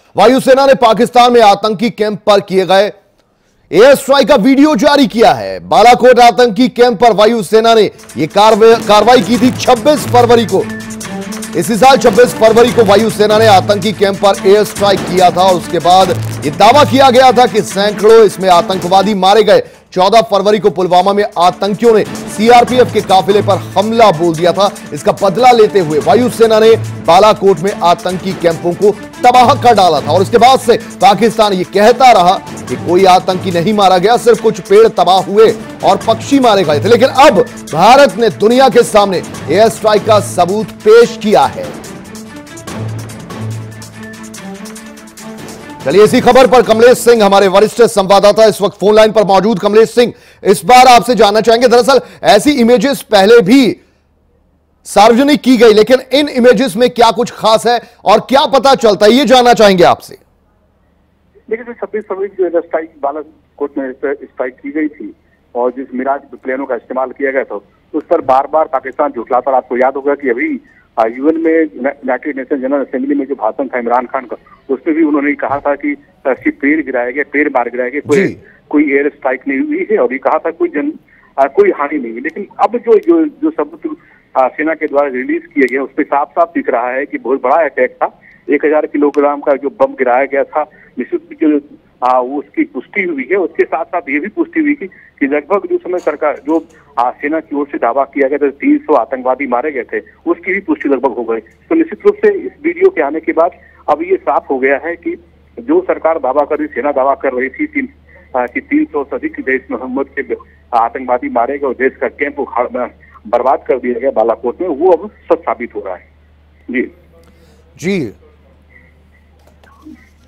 वायुसेना ने पाकिस्तान में आतंकी कैंप पर किए गए एयर स्ट्राइक का वीडियो जारी किया है। बालाकोट आतंकी कैंप पर वायुसेना ने यह कार्रवाई की थी 26 फरवरी को। इसी साल 26 फरवरी को वायुसेना ने आतंकी कैंप पर एयर स्ट्राइक किया था और उसके बाद यह दावा किया गया था कि सैकड़ों इसमें आतंकवादी मारे गए। 14 फरवरी को पुलवामा में आतंकियों ने सीआरपीएफ के काफिले पर हमला बोल दिया था। इसका बदला लेते हुए वायुसेना ने बालाकोट में आतंकी कैंपों को तबाह कर डाला था और उसके बाद से पाकिस्तान ये कहता रहा कि कोई आतंकी नहीं मारा गया, सिर्फ कुछ पेड़ तबाह हुए और पक्षी मारे गए थे। लेकिन अब भारत ने दुनिया के सामने एयर स्ट्राइक का सबूत पेश किया है। चलिए इसी खबर पर कमलेश सिंह हमारे वरिष्ठ संवाददाता इस वक्त फोन लाइन पर मौजूद। कमलेश सिंह, इस बार आपसे जानना चाहेंगे, दरअसल ऐसी इमेजेस पहले भी सार्वजनिक की गई, लेकिन इन इमेजेस में क्या कुछ खास है और क्या पता चलता है, ये जानना चाहेंगे आपसे। देखिए 26 फरवरी जो स्ट्राइक बालाकोट में स्ट्राइक की गई थी और जिस मिराज प्लेनों का इस्तेमाल किया गया था उस पर बार बार पाकिस्तान झुठलाता। आपको याद होगा कि अभी यूएन में यूनाइटेड नेशन जनरल असेंबली में जो भाषण था इमरान खान का, उसमें भी उन्होंने कहा था कि सिर्फ पेड़ गिराया गया, पेड़ मार गिराया गया, कोई एयर स्ट्राइक नहीं हुई है और ये कहा था कोई हानि नहीं है। लेकिन अब जो सबूत सेना के द्वारा रिलीज किए गए उसमें साफ साफ दिख रहा है कि बहुत बड़ा अटैक था। 1000 किलोग्राम का जो बम गिराया गया था, निश्चित उसकी पुष्टि हुई है। उसके साथ साथ ये भी पुष्टि हुई कि लगभग जो समय सरकार जो सेना की ओर से दावा किया गया था 300 आतंकवादी मारे गए थे, उसकी भी पुष्टि लगभग हो गई। तो निश्चित रूप से इस वीडियो के आने के बाद अब ये साफ हो गया है कि जो सरकार दावा कर रही, सेना दावा कर रही थी कि 300 से अधिक जैश मोहम्मद के आतंकवादी मारे गए और देश का कैंप बर्बाद कर दिया गया बालाकोट में, वो अब सच साबित हो रहा है। जी जी